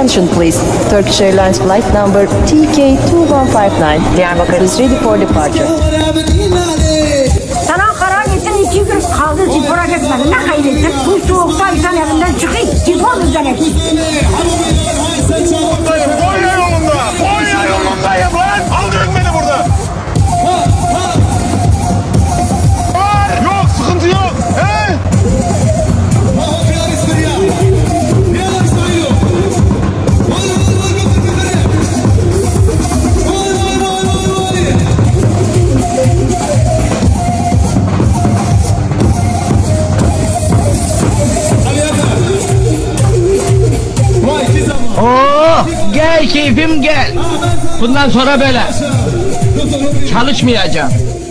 attention please. Turkish Airlines flight number TK2159 Diyarbakır is ready for departure. Sana karar ettin 2 gün kaldı spora gitmedi. Ne kaydettin? Bu soğukta insan evinden çıkayım. Spor üzerine git. Konya yolunda. Konya yolundayım lan. Aldırın beni burada. Yok sıkıntı yok. He? Oo, gel keyfim gel. Bundan sonra böyle. Çalışmayacağım.